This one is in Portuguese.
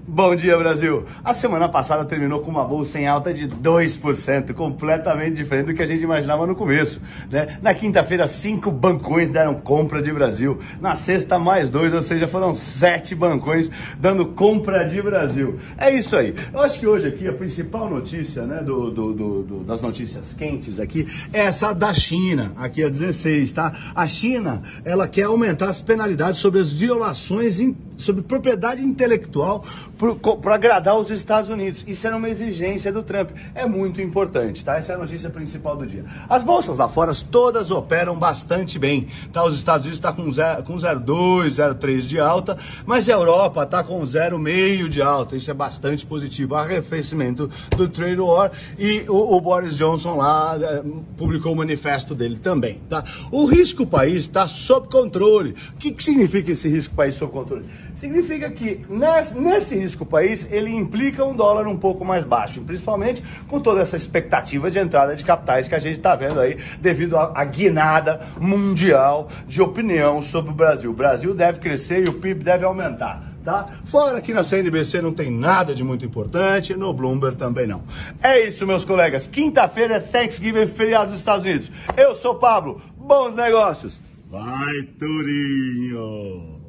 Bom dia, Brasil! A semana passada terminou com uma bolsa em alta de 2%, completamente diferente do que a gente imaginava no começo, né? Na quinta-feira, 5 bancões deram compra de Brasil. Na sexta, mais 2, ou seja, foram 7 bancões dando compra de Brasil. É isso aí. Eu acho que hoje aqui a principal notícia, né, das notícias quentes aqui é essa da China, aqui a 16, tá? A China, ela quer aumentar as penalidades sobre as violações sobre propriedade intelectual para agradar os Estados Unidos. Isso era uma exigência do Trump. É muito importante, tá? Essa é a notícia principal do dia. As bolsas lá fora todas operam bastante bem, tá? Os Estados Unidos está com 0,2, 0,3 de alta, mas a Europa está com 0,5 de alta. Isso é bastante positivo. Arrefecimento do trade war, e o Boris Johnson lá publicou o manifesto dele também, tá? O risco país está sob controle. O que significa esse risco país sob controle? Significa que nesse risco país ele implica um dólar um pouco mais baixo, principalmente com toda essa expectativa de entrada de capitais que a gente está vendo aí devido à guinada mundial de opinião sobre o Brasil. O Brasil deve crescer e o PIB deve aumentar. Tá? Fora que na CNBC não tem nada de muito importante, no Bloomberg também não. É isso, meus colegas. Quinta-feira é Thanksgiving, feriado dos Estados Unidos. Eu sou o Pablo. Bons negócios. Vai, Turinho!